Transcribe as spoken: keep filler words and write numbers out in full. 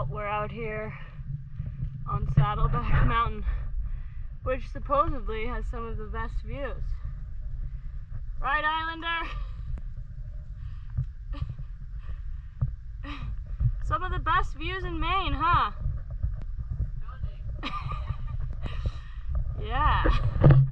Well, we're out here on Saddleback Mountain, which supposedly has some of the best views. Right, Islander? Some of the best views in Maine, huh? Yeah.